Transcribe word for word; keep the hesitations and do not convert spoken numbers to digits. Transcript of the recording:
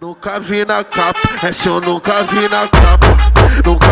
Nunca vi na capa, essa eu nunca vi na capa. Nunca